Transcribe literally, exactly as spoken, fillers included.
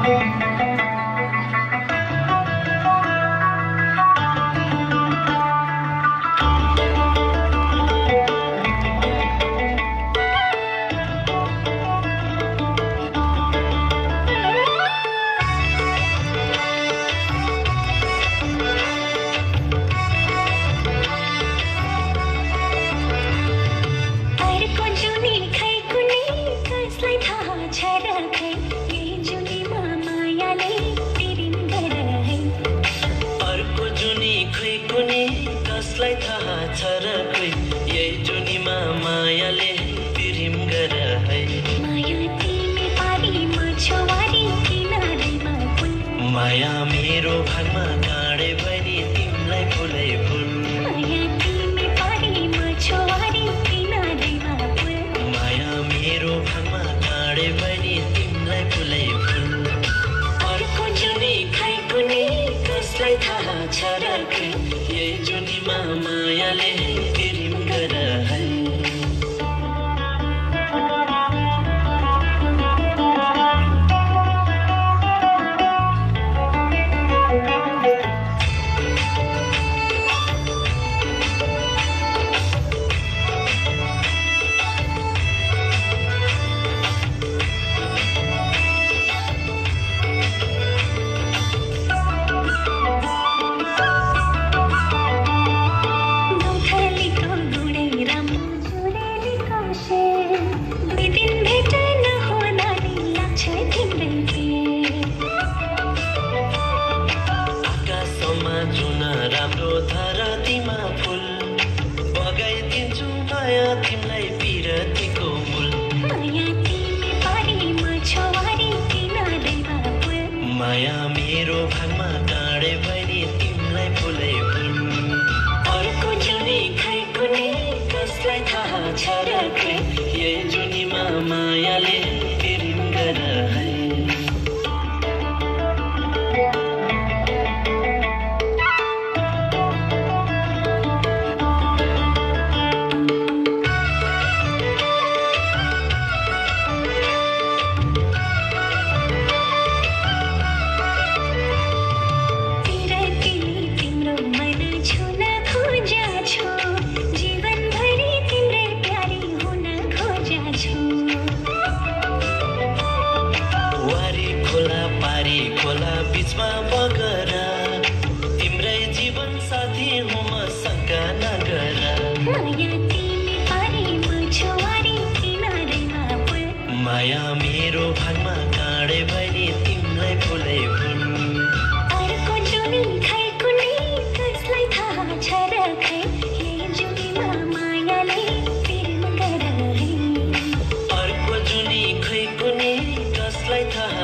माया मेरो भागमा काँडे बनी तिमलाई फुलै फुल माया तिमी पानीमा छोवारी किनारैमा फुल माया मेरो भागमा काँडे बनी तिमलाई फुलै फुल अर्को जुनी खै कुनी कसलाई थाहा छ र खै यही जुनीमा मायाले प्रेम गर है राम्रो धरतीमा फुल बगाइदिन्छु माया तिमीलाई पिरतीको मूल माया तिमी पानीमा छोवारी किनारैमा फुल माया मेरो भागमा काँडे बनी तिमीलाई फुलै फुल अर्को जुनी खै कुनी कसलाई थाहा छ र खै यही जुनीमा मायाले प्रेम गर है खोला बीचमा बगर तिम्रै जीवन साथी हो म शंका नगर माया तिमी पानीमा छोवारी किनारैमा फुल माया मेरो भागमा काँडे बनी तिमीलाई फुलै फुल अर्को जुनी खै कुनी कसलाई थाहा छ र खै यही जुनीमा मायाले प्रेम गर है अर्को जुनी खै कुनी कसलाई थाहा